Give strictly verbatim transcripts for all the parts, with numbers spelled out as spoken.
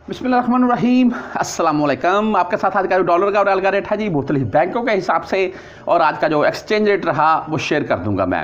बिस्मिल्लाहिर्रहमानिर्रहीम अस्सलाम वालेकुम। आपके साथ आज का जो डॉलर का और रियाल का रेट है जी मुख्तलिफ बैंकों के हिसाब से और आज का जो एक्सचेंज रेट रहा वो शेयर कर दूंगा। मैं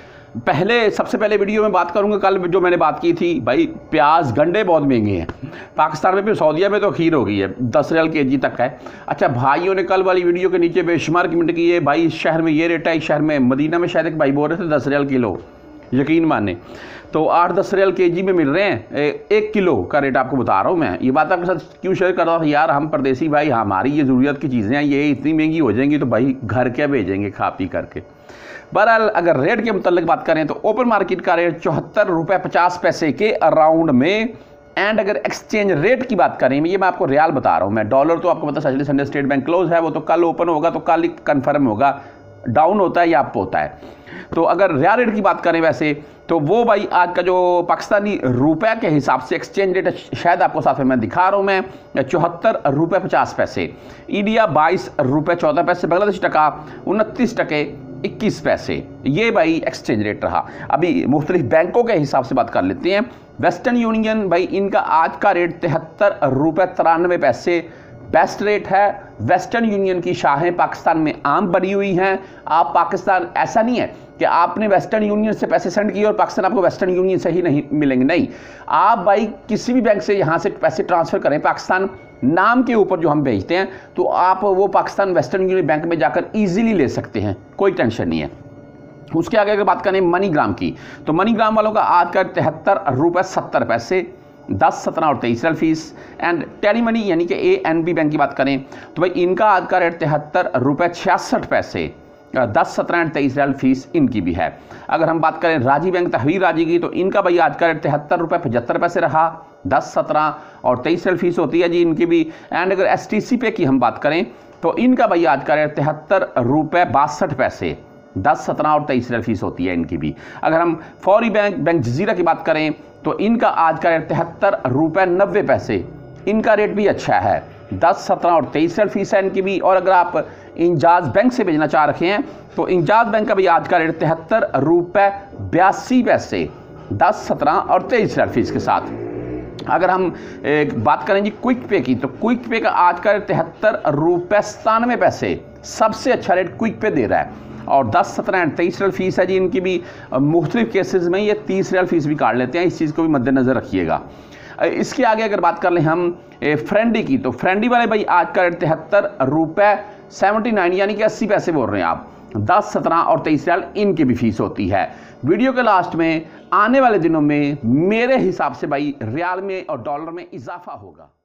पहले सबसे पहले वीडियो में बात करूंगा कल जो मैंने बात की थी, भाई प्याज गंडे बहुत महंगे हैं पाकिस्तान में भी, सऊदीया में तो खीर हो गई है, दस रियाल के जी तक है। अच्छा भाइयों ने कल वाली वीडियो के नीचे बेशुमार कमेंट किए, भाई इस शहर में ये रेट है, इस शहर में मदीना में शायद एक भाई बोल रहे थे दस रियाल किलो, यकीन माने तो आठ दस रियाल के जी में मिल रहे हैं। एक किलो का रेट आपको बता रहा हूँ मैं। ये बात आपके साथ क्यों शेयर कर रहा था यार, हम परदेसी भाई, हमारी ये ज़रूरत की चीज़ें हैं, ये इतनी महंगी हो जाएंगी तो भाई घर क्या भेजेंगे खा पी करके। बहरहाल अगर रेट के मुतल्लिक बात करें तो ओपन मार्केट का रेट चौहत्तर रुपये पचास पैसे के अराउंड में। एंड अगर एक्सचेंज रेट की बात करें, ये मैं आपको रियाल बता रहा हूँ मैं, डॉलर तो आपको पता Saturday Sunday State Bank close है, वो तो कल ओपन होगा तो कल ही कन्फर्म होगा, डाउन होता है या अप होता है। तो अगर रियाल रेट की बात करें वैसे तो वो भाई आज का जो पाकिस्तानी रुपए के हिसाब से एक्सचेंज रेट शायद आपको साथ में मैं दिखा रहा हूँ मैं, चौहत्तर रुपये पचास पैसे, इंडिया बाईस रुपये चौदह पैसे, बांग्लादेश टका उनतीस टके इक्कीस पैसे, ये भाई एक्सचेंज रेट रहा। अभी मुख्तलिफ बैंकों के हिसाब से बात कर लेते हैं। वेस्टर्न यूनियन भाई इनका आज का रेट तिहत्तर रुपये तिरानवे पैसे बेस्ट रेट है। वेस्टर्न यूनियन की शाखें पाकिस्तान में आम बनी हुई हैं। आप पाकिस्तान, ऐसा नहीं है कि आपने वेस्टर्न यूनियन से पैसे सेंड किए और पाकिस्तान आपको वेस्टर्न यूनियन से ही नहीं मिलेंगे, नहीं, आप भाई किसी भी बैंक से यहाँ से पैसे ट्रांसफ़र करें पाकिस्तान नाम के ऊपर जो हम भेजते हैं, तो आप वो पाकिस्तान वेस्टर्न यूनियन बैंक में जाकर ईजिली ले सकते हैं, कोई टेंशन नहीं है। उसके आगे अगर बात करें मनीग्राम की, तो मनीग्राम वालों का आज का तिहत्तर रुपये सत्तर पैसे, दस सत्रह और तेईस रियाल फीस। एंड टेली मनी यानी कि ए एन बी बैंक की बात करें तो भाई इनका आज का रेट तिहत्तर रुपये छियासठ पैसे, दस सत्रह एंड तेईस रियाल फीस इनकी भी है। अगर हम बात करें राजी बैंक तहवीर राजी की, तो इनका भाई आज का रेट तिहत्तर रुपये पचहत्तर पैसे रहा, दस सत्रह और तेईस रियाल फीस होती है जी इनकी भी। एंड अगर एस टी सी पे की हम बात करें तो इनका भाई आज का रेट तिहत्तर रुपये बासठ पैसे, दस सत्रह और तेईस रियाल फीस होती है इनकी भी। अगर हम फौरी बैंक बैंक जजीरा की बात करें तो इनका आज का रेट तिहत्तर रुपये नब्बे पैसे, इनका रेट भी अच्छा है, दस सत्रह और तेईस रियाल फीस है इनकी भी। और अगर आप इंजाज बैंक से भेजना चाह रखे हैं तो इंजाज बैंक का भी आज का रेट तिहत्तर रुपये बयासी पैसे, दस सत्रह और तेईस रियाल फीस के साथ। अगर हम एक बात करें जी क्विक पे की, तो क्विक पे का आज का रेट तिहत्तर रुपये सतानवे पैसे, सबसे अच्छा रेट क्विक पे दे रहा है, और दस सत्रह एंड तेईस रियाल फीस है जी इनकी भी। मुख्तलिफ केसेस में ये तीस रियाल फीस भी काट लेते हैं, इस चीज़ को भी मद्देनज़र रखिएगा। इसके आगे अगर बात कर लें हम फ्रेंडी की, तो फ्रेंडी वाले भाई आज का रेट तिहत्तर रुपये सेवेंटी नाइन यानी कि अस्सी पैसे बोल रहे हैं आप, दस सत्रह और तेईस रियाल इनकी भी फीस होती है। वीडियो के लास्ट में आने वाले दिनों में मेरे हिसाब से भाई रियाल में और डॉलर में इजाफा होगा।